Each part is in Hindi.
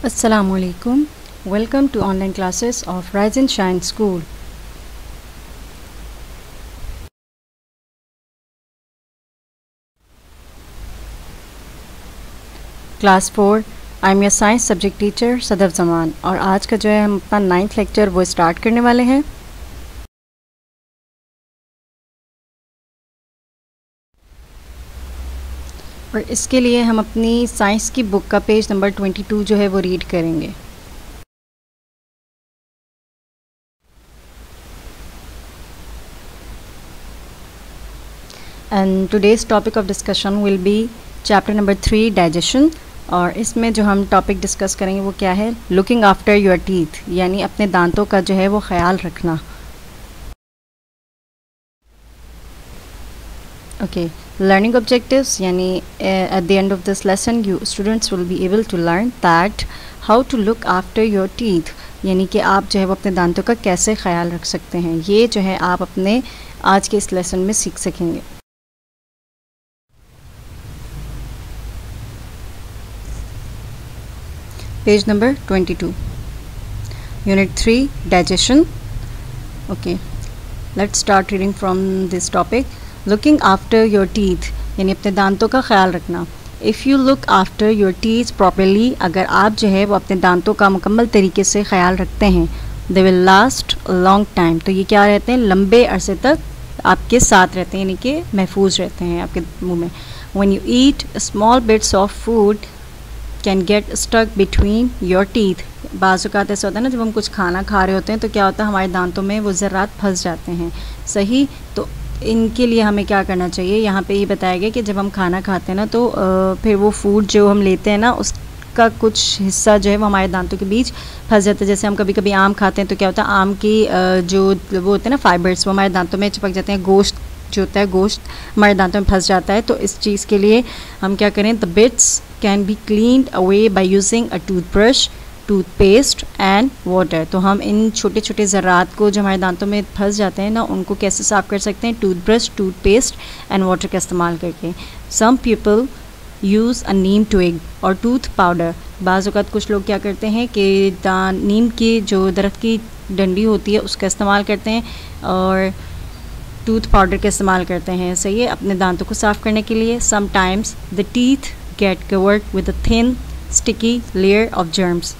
Assalamualaikum. Welcome to online classes of Rise and Shine School. Class 4 I am your science subject teacher Sadaf Zaman और आज का जो है हम अपना 9th लेक्चर वो स्टार्ट करने वाले हैं। और इसके लिए हम अपनी साइंस की बुक का पेज नंबर 22 जो है वो रीड करेंगे। And today's topic of discussion will be chapter number 3 digestion. और इसमें जो हम टॉपिक डिस्कस करेंगे वो क्या है, लुकिंग आफ्टर योर टीथ, यानी अपने दांतों का जो है वो ख्याल रखना। ओके, learning objectives यानी at the end of this lesson you students will be able to learn that how to look after your teeth, यानी कि आप जो है वो अपने दांतों का कैसे ख्याल रख सकते हैं। ये जो है आप अपने आज के इस लेसन में सीख सकेंगे। Page number 22 unit 3 digestion. Okay, let's start reading from this topic. Looking after your teeth यानी अपने दांतों का ख्याल रखना। If you look after your teeth properly, अगर आप जो है वो अपने दांतों का मुकम्मल तरीके से ख्याल रखते हैं, they will last long time, तो ये क्या रहते हैं, लंबे अरसे तक आपके साथ रहते हैं, यानी कि महफूज रहते हैं आपके मुंह में। When you eat small bits of food can get stuck between your teeth, बाज़ औक़ात ऐसा होता है ना, जब हम कुछ खाना खा रहे होते हैं तो क्या होता है हमारे दांतों में वो ज़र्रात फंस जाते हैं। सही, तो इनके लिए हमें क्या करना चाहिए, यहाँ पे ये बताया गया कि जब हम खाना खाते हैं ना तो फिर वो फूड जो हम लेते हैं ना उसका कुछ हिस्सा जो है वो हमारे दांतों के बीच फंस जाता है। जैसे हम कभी कभी आम खाते हैं तो क्या होता है, आम की जो वो होते हैं ना फाइबर्स, वो हमारे दांतों में चिपक जाते हैं। गोश्त जो होता है, गोश्त हमारे दांतों में फंस जाता है। तो इस चीज़ के लिए हम क्या करें, the bits can be cleaned away by using a toothbrush, toothpaste and water. तो हम इन छोटे छोटे ज़रात को जो हमारे दांतों में फंस जाते हैं ना, उनको कैसे साफ़ कर सकते हैं, टूथब्रश, टूथपेस्ट एंड वाटर का इस्तेमाल करके। Some people use a neem twig और टूथ पाउडर। बाज़ औक़ात कुछ लोग क्या करते हैं कि नीम की जो दरख्त की डंडी होती है उसका इस्तेमाल करते हैं और टूथ पाउडर का इस्तेमाल करते हैं। सही है, अपने दांतों को साफ़ करने के लिए। Sometimes the teeth get covered with a thin sticky layer of germs.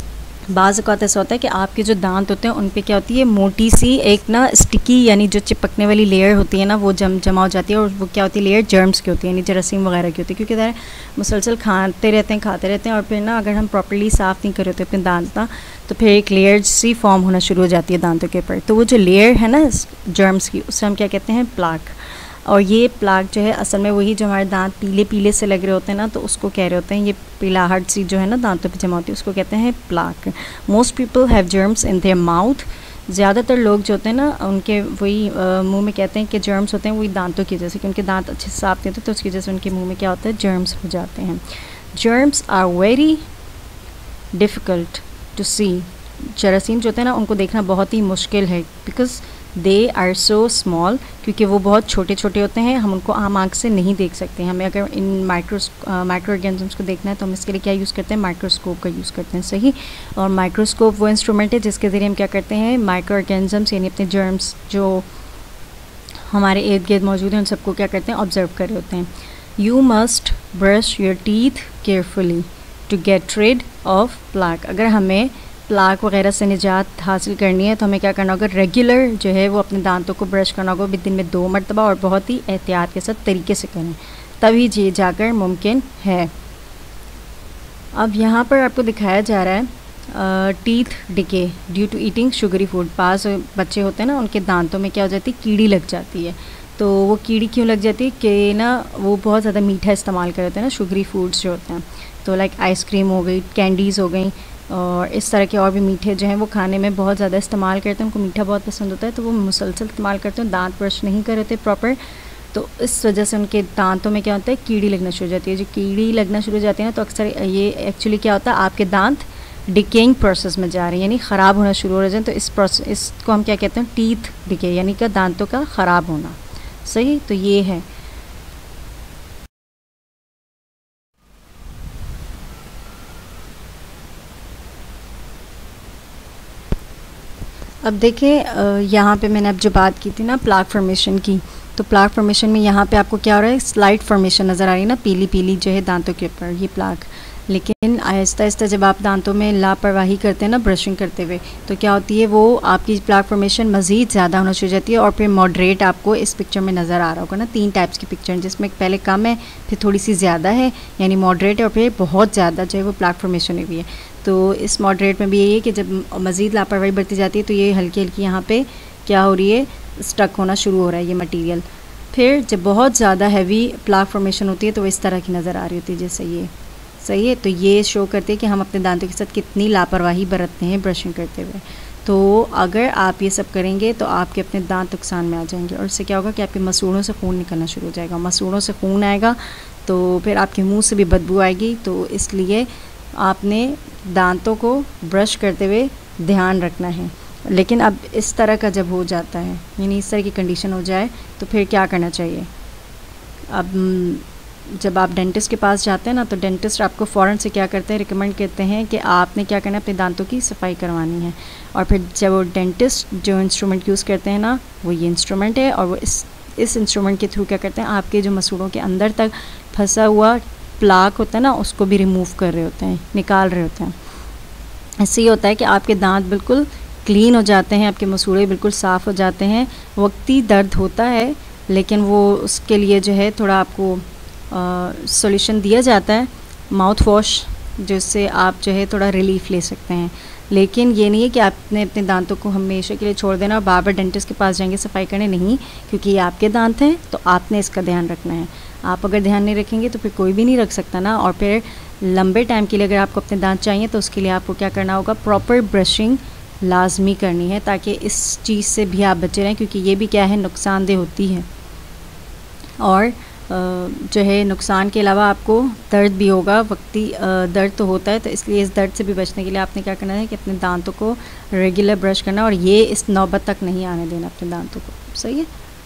बाज़ औक़ात ऐसा होता है कि आपके जो दांत होते हैं उन पे क्या होती है, मोटी सी एक ना स्टिकी यानी जो चिपकने वाली लेयर होती है ना, वो जमा हो जाती है। और वो क्या होती है, लेयर जर्म्स की होती है, यानी जरासीम वगैरह की होती है। क्योंकि ज़रा मुसलसल खाते रहते हैं और फिर ना अगर हम प्रॉपर्ली साफ़ नहीं कर रहे होते अपने दांत ना, तो फिर एक लेयर सी फॉर्म होना शुरू हो जाती है दांतों के ऊपर। तो वो जो लेयर है ना जर्म्स की, उससे हम क्या कहते हैं, प्लाक। और ये प्लाक जो है असल में वही जो हमारे दांत पीले पीले से लग रहे होते हैं ना, तो उसको कह रहे होते हैं, ये पीलाहट सी जो है ना दांतों पे जमा होती है, उसको कहते हैं plaque. Most people have germs in their mouth. ज़्यादातर लोग जो होते हैं ना उनके वही मुंह में कहते हैं कि जर्म्स होते हैं, वही दांतों की वजह से, कि उनके दांत अच्छे से साफ नहीं होते, तो उसकी वजह से उनके मुंह में क्या होता है, जर्म्स हो जाते हैं। Germs are very difficult to see. जरासीम जो होते हैं ना उनको देखना बहुत ही मुश्किल है, because they are so small, क्योंकि वो बहुत छोटे छोटे होते हैं, हम उनको आम आँख से नहीं देख सकते। हमें अगर इन माइक्रो ऑर्गेनिजम्स को देखना है तो हम इसके लिए क्या यूज़ करते हैं, माइक्रोस्कोप का यूज़ करते हैं। सही, और माइक्रोस्कोप वो इंस्ट्रूमेंट है जिसके ज़रिए हम क्या करते हैं, माइक्रो ऑर्गेनिजम्स यानी अपने जर्म्स जो हमारे इर्द गिर्द मौजूद हैं उन सबको क्या करते हैं, ऑब्जर्व कर रहे होते हैं। You must brush your teeth carefully to get rid of plaque. अगर हमें प्लाक वगैरह से निजात हासिल करनी है तो हमें क्या करना होगा, रेगुलर जो है वो अपने दांतों को ब्रश करना होगा, दिन में 2 मरतबा, और बहुत ही एहतियात के साथ तरीके से करें, तभी ये जाकर मुमकिन है। अब यहाँ पर आपको दिखाया जा रहा है teeth decay due to eating sugary food. पास बच्चे होते हैं ना, उनके दांतों में क्या हो जाती है, कीड़ी लग जाती है। तो वो कीड़ी क्यों लग जाती है कि ना वो बहुत ज़्यादा मीठा इस्तेमाल कर होते हैं ना, शुगरी फूड्स जो होते हैं, तो लाइक आइसक्रीम हो गई, कैंडीज़ हो गई, और इस तरह के और भी मीठे जो हैं वो खाने में बहुत ज़्यादा इस्तेमाल करते हैं, उनको मीठा बहुत पसंद होता है, तो वो मुसलसल इस्तेमाल करते हैं, दांत ब्रश नहीं कर रहे थे प्रॉपर, तो इस वजह से उनके दांतों में क्या होता है, कीड़ी लगना शुरू हो जाती है। जो कीड़ी लगना शुरू हो जाती है ना, तो अक्सर ये एक्चुअली क्या होता है, आपके दांत डिकेइंग प्रोसेस में जा रहे हैं, यानी ख़राब होना शुरू हो रहे हैं। तो इस प्रोसेस, इसको हम क्या कहते हैं, टीथ डिके, यानी कि दांतों का ख़राब होना। सही, तो ये है। अब देखें यहाँ पे मैंने अब जो बात की थी ना प्लाक फॉर्मेशन की, तो प्लाक फॉर्मेशन में यहाँ पे आपको क्या हो रहा है, स्लाइट फॉर्मेशन नज़र आ रही है ना, पीली पीली जो है दांतों के ऊपर ये प्लाक। लेकिन आहिस्ता आहिस्ता जब आप दांतों में लापरवाही करते हैं ना ब्रशिंग करते हुए, तो क्या होती है, वो आपकी प्लाक फॉर्मेशन मज़ीद ज़्यादा होना शुरू हो जाती है। और फिर मॉडरेट आपको इस पिक्चर में नज़र आ रहा होगा ना, 3 टाइप्स की पिक्चर जिसमें पहले कम है, फिर थोड़ी सी ज़्यादा है यानी मॉडरेट है, और फिर बहुत ज़्यादा जो है वो प्लाक फॉर्मेशन हुई है। तो इस मॉडरेट में भी यही है कि जब मज़ीद लापरवाही बढ़ती जाती है तो ये हल्की हल्की यहाँ पे क्या हो रही है, स्टक होना शुरू हो रहा है ये मटेरियल। फिर जब बहुत ज़्यादा हैवी प्लाक फॉर्मेशन होती है तो इस तरह की नज़र आ रही होती है जैसे ये, सही है। तो ये शो करते हैं कि हम अपने दांतों के साथ कितनी लापरवाही बरतते हैं ब्रशिंग करते हुए। तो अगर आप ये सब करेंगे तो आपके अपने दांत नुकसान में आ जाएंगे, और इससे क्या होगा कि आपके मसूड़ों से खून निकलना शुरू हो जाएगा। मसूड़ों से खून आएगा तो फिर आपके मुंह से भी बदबू आएगी। तो इसलिए आपने दांतों को ब्रश करते हुए ध्यान रखना है। लेकिन अब इस तरह का जब हो जाता है, यानी इस तरह की कंडीशन हो जाए, तो फिर क्या करना चाहिए। अब जब आप डेंटिस्ट के पास जाते हैं ना, तो डेंटिस्ट आपको फ़ौरन से क्या करते हैं, रिकमेंड करते हैं कि आपने क्या करना है, अपने दांतों की सफाई करवानी है। और फिर जब वो डेंटिस्ट जो इंस्ट्रूमेंट यूज़ करते हैं ना, वो ये इंस्ट्रूमेंट है, और वो इस इंस्ट्रूमेंट के थ्रू क्या करते हैं, आपके जो मसूड़ों के अंदर तक फंसा हुआ प्लाक होता है ना, उसको भी रिमूव कर रहे होते हैं, निकाल रहे होते हैं। इससे ये होता है कि आपके दांत बिल्कुल क्लीन हो जाते हैं, आपके मसूड़े बिल्कुल साफ़ हो जाते हैं। वक्ती दर्द होता है, लेकिन वो उसके लिए जो है थोड़ा आपको सॉल्यूशन दिया जाता है, माउथ वॉश, जिससे आप जो है थोड़ा रिलीफ़ ले सकते हैं। लेकिन ये नहीं है कि आपने अपने दांतों को हमेशा के लिए छोड़ देना और बार बार डेंटिस्ट के पास जाएंगे सफाई करने, नहीं, क्योंकि ये आपके दांत हैं तो आपने इसका ध्यान रखना है। आप अगर ध्यान नहीं रखेंगे तो फिर कोई भी नहीं रख सकता ना। और फिर लंबे टाइम के लिए अगर आपको अपने दांत चाहिए तो उसके लिए आपको क्या करना होगा, प्रॉपर ब्रशिंग लाजमी करनी है, ताकि इस चीज़ से भी आप बचे रहें, क्योंकि ये भी क्या है, नुकसानदेह होती है। और जो है नुकसान के अलावा आपको दर्द भी होगा, वक्ती दर्द तो होता है। तो इसलिए इस दर्द से भी बचने के लिए आपने क्या करना है कि अपने दांतों को रेगुलर ब्रश करना, और ये इस नौबत तक नहीं आने देना अपने दांतों को, सही है।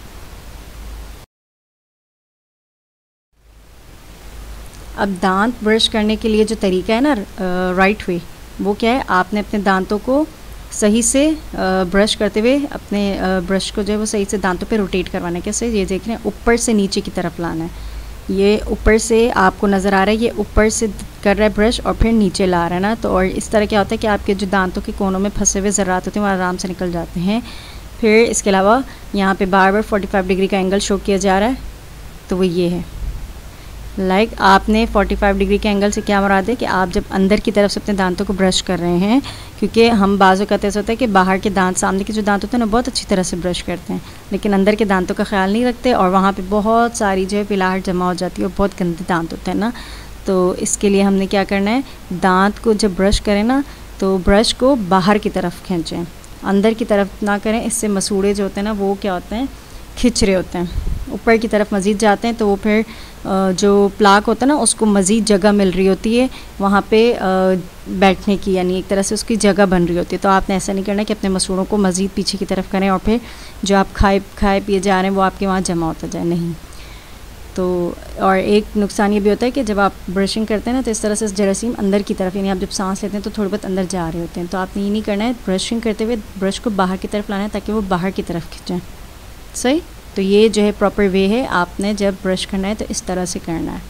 अब दांत ब्रश करने के लिए जो तरीका है ना, राइट वे, वो क्या है, आपने अपने दांतों को सही से ब्रश करते हुए अपने ब्रश को जो है वो सही से दांतों पे रोटेट करवाना है। कैसे, ये देख रहे हैं, ऊपर से नीचे की तरफ लाना है। ये ऊपर से आपको नज़र आ रहा है, ये ऊपर से कर रहा है ब्रश और फिर नीचे ला रहा है ना। तो और इस तरह क्या होता है कि आपके जो दांतों के कोनों में फंसे हुए ज़रात होते हैं वो आराम से निकल जाते हैं। फिर इसके अलावा यहाँ पे बार बार 45 डिग्री का एंगल शो किया जा रहा है, तो वो ये है, आपने 45 डिग्री के एंगल से क्या मुराद है कि आप जब अंदर की तरफ से अपने दांतों को ब्रश कर रहे हैं, क्योंकि हम बाज़ों का ऐसा होता है कि बाहर के दांत, सामने के जो दांत होते हैं ना, बहुत अच्छी तरह से ब्रश करते हैं, लेकिन अंदर के दांतों का ख्याल नहीं रखते, और वहाँ पे बहुत सारी जो है पिलाहट जमा हो जाती है, और बहुत गंदे दांत होते हैं ना। तो इसके लिए हमने क्या करना है, दांत को जब ब्रश करें ना, तो ब्रश को बाहर की तरफ खींचें, अंदर की तरफ ना करें। इससे मसूड़े जो होते हैं ना, वो क्या होते हैं, खिंच रहे होते हैं, ऊपर की तरफ मज़ीद जाते हैं। तो वो फिर जो प्लाक होता है ना, उसको मज़ीद जगह मिल रही होती है वहाँ पे बैठने की, यानी एक तरह से उसकी जगह बन रही होती है। तो आपने ऐसा नहीं करना कि अपने मसूड़ों को मज़ीद पीछे की तरफ करें और फिर जो आप खाए पिए जा रहे हैं वो आपके वहाँ जमा होता जाए, नहीं। तो और एक नुकसान ये भी होता है कि जब आप ब्रशिंग करते हैं ना, तो इस तरह से जरासीम अंदर की तरफ, यानी आप जब सांस लेते हैं तो थोड़े बहुत अंदर जा रहे होते हैं। तो आपने ये नहीं करना है, ब्रशिंग करते हुए ब्रश को बाहर की तरफ लाना है ताकि वो बाहर की तरफ खींचें, सही। तो ये जो है प्रॉपर वे है, आपने जब ब्रश करना है तो इस तरह से करना है।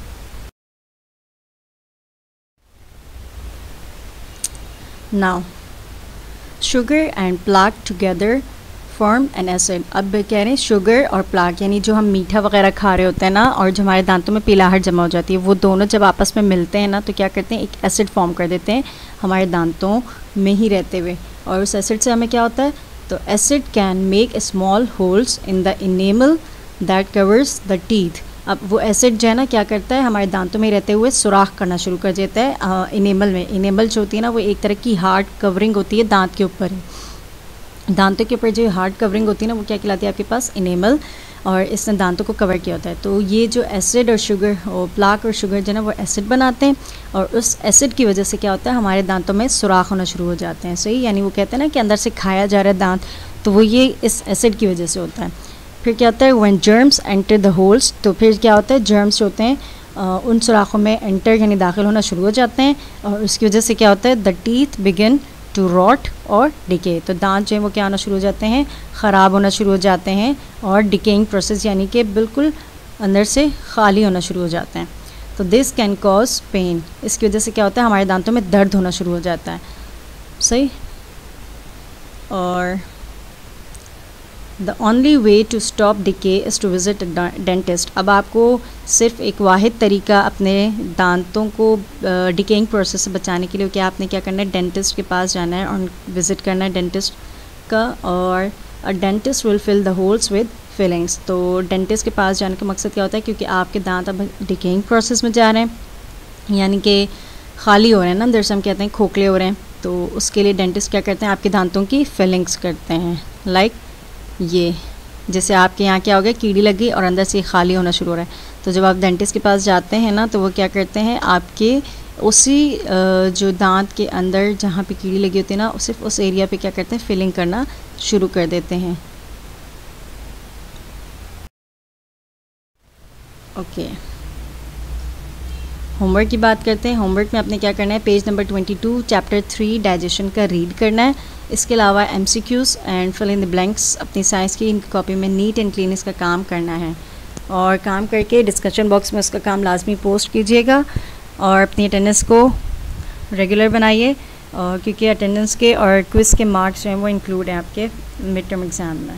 Now sugar and plaque together form an acid. अब कह रहे हैं शुगर और प्लाक, यानी जो हम मीठा वगैरह खा रहे होते हैं ना, और जो हमारे दांतों में पिलाहट जमा हो जाती है, वो दोनों जब आपस में मिलते हैं ना, तो क्या करते हैं, एक एसिड फॉर्म कर देते हैं हमारे दांतों में ही रहते हुए। और उस एसिड से हमें क्या होता है, तो acid can make small holes in the enamel that covers the teeth. अब वो एसिड जो है ना, क्या करता है, हमारे दांतों में रहते हुए सुराख करना शुरू कर देता है इनेमल में। इनेमल जो होती है ना, वो एक तरह की हार्ड कवरिंग होती है दांत के ऊपर। दांतों के ऊपर जो हार्ड कवरिंग होती है ना, वो क्या कहलाती है आपके पास, इनेमल, और इसने दांतों को कवर किया होता है। तो ये जो एसिड और शुगर, और प्लाक और शुगर जो है ना, वो एसिड बनाते हैं, और उस एसिड की वजह से क्या होता है, हमारे दांतों में सुराख होना शुरू हो जाते हैं, सही। यानी वो कहते हैं ना कि अंदर से खाया जा रहा है दांत, तो वो ये इस एसिड की वजह से होता है। फिर क्या होता है, when germs enter the holes, तो फिर क्या होता है, जर्म्स होते हैं उन सुराखों में एंटर यानी दाखिल होना शुरू हो जाते हैं, और उसकी वजह से क्या होता है, the teeth begin to rot और डिके। तो दांत जो है वो क्या होना शुरू हो जाते हैं, ख़राब होना शुरू हो जाते हैं और डिकेइंग प्रोसेस यानी कि बिल्कुल अंदर से खाली होना शुरू हो जाते हैं। तो दिस कैन कॉज पेन, इसकी वजह से क्या होता है, हमारे दांतों में दर्द होना शुरू हो जाता है। सही। और the only way to stop decay is to visit dentist. अब आपको सिर्फ एक वाहिद तरीका अपने दांतों को डिकेइंग प्रोसेस से बचाने के लिए क्या आपने क्या करना है, डेंटिस्ट के पास जाना है और विज़िट करना है डेंटिस्ट का। और a dentist will fill the holes with fillings. तो डेंटिस्ट के पास जाने का मकसद क्या होता है, क्योंकि आपके दांत अब डिकेइंग प्रोसेस में जा रहे हैं यानी कि खाली हो रहे हैं ना, अंदर से हम कहते हैं खोखले हो रहे हैं। तो उसके लिए डेंटिस्ट क्या करते हैं, आपके दांतों की फिलिंग्स करते हैं। लाइक ये जैसे आपके यहाँ क्या हो गया, कीड़ी लग गई और अंदर से खाली होना शुरू हो रहा है। तो जब आप डेंटिस्ट के पास जाते हैं ना, तो वो क्या करते हैं, आपके उसी जो दांत के अंदर जहाँ पे कीड़ी लगी होती है ना, सिर्फ उस एरिया पे क्या करते हैं, फिलिंग करना शुरू कर देते हैं। ओके, होमवर्क की बात करते हैं। होमवर्क में आपने क्या करना है, पेज नंबर 22 चैप्टर 3 डाइजेशन का रीड करना है। इसके अलावा MCQs and fill in the blanks अपनी साइंस की कॉपी में नीट एंड क्लीन इसका काम करना है। और काम करके डिस्कशन बॉक्स में उसका काम लाजमी पोस्ट कीजिएगा और अपनी अटेंडेंस को रेगुलर बनाइए, और क्योंकि अटेंडेंस के और क्विज़ के मार्क्स जो हैं वो इंक्लूड हैं आपके मिड टर्म एग्ज़ाम में।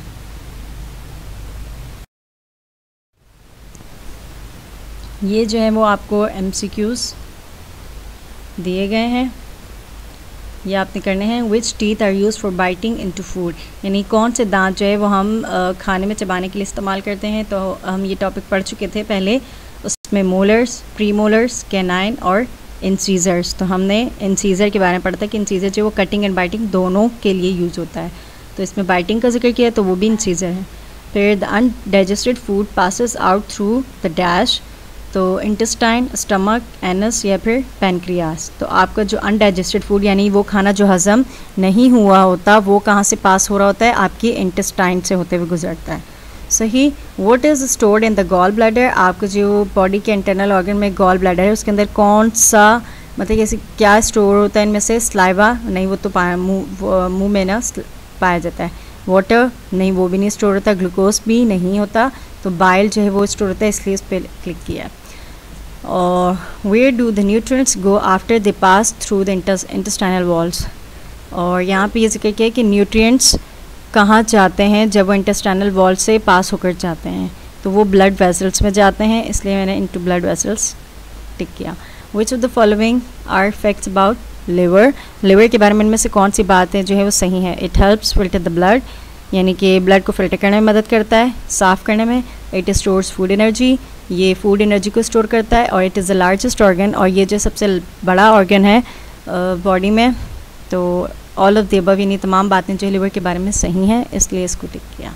ये जो है वो आपको MCQs दिए गए हैं, ये आपने करने हैं। Which teeth are use for biting into food, यानी कौन से दांत जो है वो हम खाने में चबाने के लिए इस्तेमाल करते हैं। तो हम ये टॉपिक पढ़ चुके थे पहले, उसमें मोलर्स, प्रीमोलर्स, कैनाइन और इंसीजर्स। तो हमने इंसीजर के बारे में पढ़ा था कि इंसीजर जो वो कटिंग एंड बाइटिंग दोनों के लिए यूज़ होता है। तो इसमें बाइटिंग का जिक्र किया तो वो भी इंसीजर है। फिर the undigested food passes out through the dash, तो इंटेस्टाइन, स्टमक, एनस या फिर पैनक्रियास। तो आपका जो अनडाइजेस्टेड फूड यानी वो खाना जो हज़म नहीं हुआ होता वो कहाँ से पास हो रहा होता है, आपकी इंटेस्टाइन से होते हुए गुजरता है। सही। What is stored in the gall bladder, आपका जो बॉडी के इंटरनल ऑर्गन में गॉल ब्लैडर है उसके अंदर कौन सा, मतलब जैसे क्या स्टोर होता है इनमें से, स्लाइवा नहीं, वो तो मुँह में ना पाया जाता है। वाटर नहीं, वो भी नहीं स्टोर होता। ग्लूकोज भी नहीं होता। तो बाइल जो है वो स्टोर होता है, इसलिए इस पर क्लिक किया। और where do the nutrients go after they pass through the intestinal walls, और यहाँ पे ये जिक्र किया कि न्यूट्रिएंट्स कहाँ जाते हैं जब वो इंटेस्टाइनल वॉल से पास होकर जाते हैं। तो वो ब्लड वेसल्स में जाते हैं, इसलिए मैंने इनटू ब्लड वेसल्स टिक किया। Which of the following are facts about liver, liver के बारे में इनमें से कौन सी बातें जो है वो सही है। It helps filter the blood, यानी कि ब्लड को फिल्टर करने में मदद करता है, साफ़ करने में। इट स्टोर्स फूड एनर्जी, ये फूड एनर्जी को स्टोर करता है। और it is the largest organ, और ये जो सबसे बड़ा ऑर्गन है बॉडी में। तो ऑल ऑफ द अबव यानी तमाम बातें जो लिवर के बारे में सही हैं, इसलिए इसको टिक किया।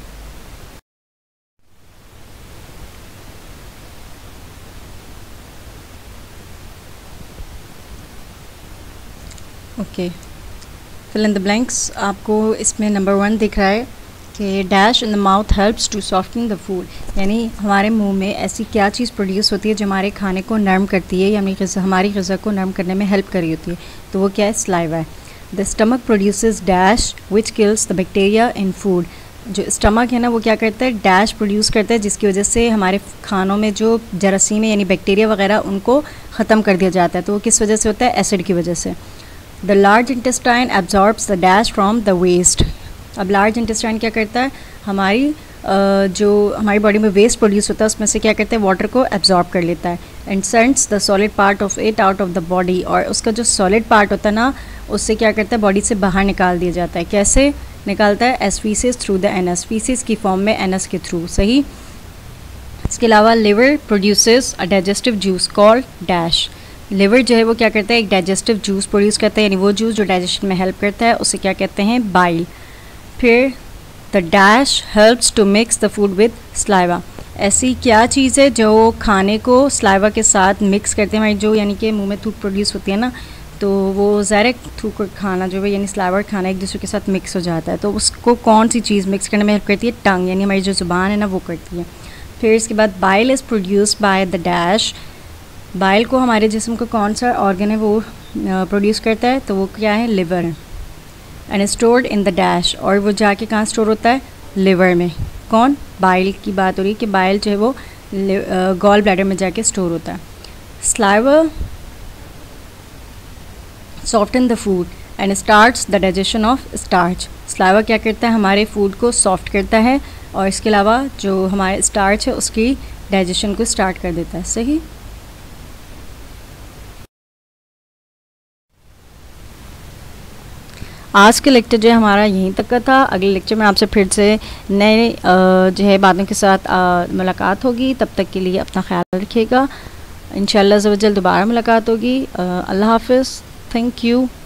Okay, fill in the blanks. आपको इसमें नंबर 1 दिख रहा है कि dash in the mouth helps to soften the food, यानी हमारे मुंह में ऐसी क्या चीज़ प्रोड्यूस होती है जो हमारे खाने को नरम करती है या हमारी ग़िज़ा को नरम करने में हेल्प कर रही होती है। तो वो क्या है, स्लाइवा है। The stomach produces dash which kills the bacteria in food, जो स्टमक है ना वो क्या करता है, डैश प्रोड्यूस करता है जिसकी वजह से हमारे खानों में जो जरासीम है यानी बैक्टीरिया वगैरह उनको ख़त्म कर दिया जाता है। तो वो किस वजह से होता है, एसिड की वजह से। The large intestine absorbs the dash from the waste, अब लार्ज इंटेस्टाइन क्या करता है, हमारी जो हमारी बॉडी में वेस्ट प्रोड्यूस होता है उसमें से क्या करता है, वाटर को एब्जॉर्ब कर लेता है। And sends the solid part of it out of the body, और उसका जो सॉलिड पार्ट होता है ना उससे क्या करता है, बॉडी से बाहर निकाल दिया जाता है। कैसे निकालता है, as faeces through the anus, faeces की फॉर्म में एनस के थ्रू। सही। इसके अलावा liver produces a digestive juice called dash, liver जो है वो क्या करता है, एक डाइजेस्टिव जूस प्रोड्यूस करता है, यानी वो जूस जो डाइजेशन में हेल्प करता है उसे क्या कहते हैं, बाइल। फिर the dash helps to mix the food with saliva, ऐसी क्या चीज़ है जो खाने को स्लाइवा के साथ मिक्स करते हैं, हमारी जो यानी कि मुंह में थूक प्रोड्यूस होती है ना, तो वो ज़ाहिर थूक और खाना जो है यानी स्लाइवा खाना एक दूसरे के साथ मिक्स हो जाता है। तो उसको कौन सी चीज़ मिक्स करने में हेल्प करती है, टंग, यानी हमारी जो ज़ुबान है ना वो करती है। फिर इसके बाद bile is produced by the dash, bile को हमारे जिस्म का कौन सा ऑर्गन है वो प्रोड्यूस करता है, तो वो क्या है, लिवर है। And stored in the dash, और वो जाके कहाँ स्टोर होता है, लिवर में। कौन, बाइल की बात हो रही है कि बाइल जो है वो गॉल ब्लैडर में जाके स्टोर होता है। Saliva soften the food and starts the digestion of starch. Saliva क्या करता है, हमारे फूड को सॉफ्ट करता है और इसके अलावा जो हमारे स्टार्च है उसकी डाइजेशन को स्टार्ट कर देता है। सही। आज के लेक्चर जो है हमारा यहीं तक का था। अगले लेक्चर में आपसे फिर से नए जो है बातों के साथ मुलाकात होगी। तब तक के लिए अपना ख्याल रखिएगा। इंशाअल्लाह ज़वजल दोबारा मुलाकात होगी। अल्लाह हाफ़िज़। Thank you.